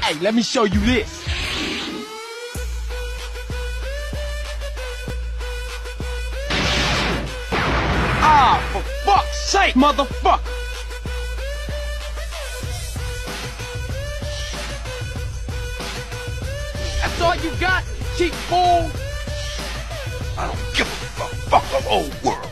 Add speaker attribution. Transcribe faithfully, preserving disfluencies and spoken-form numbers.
Speaker 1: Hey, let me show you this. Ah, for fuck's sake, motherfucker! That's all you got, cheap fool? I don't give a fuck. Fuck the whole world.